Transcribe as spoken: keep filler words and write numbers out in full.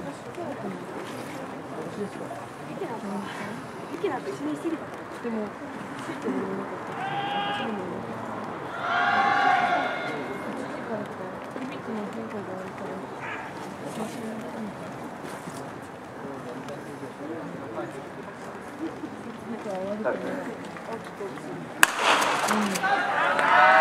池なんて一緒にしてるから。でも、ついてるのなかった。そういうの。いちじからとか、リミットの変化があるから。最初に。なんか悪くない。うん。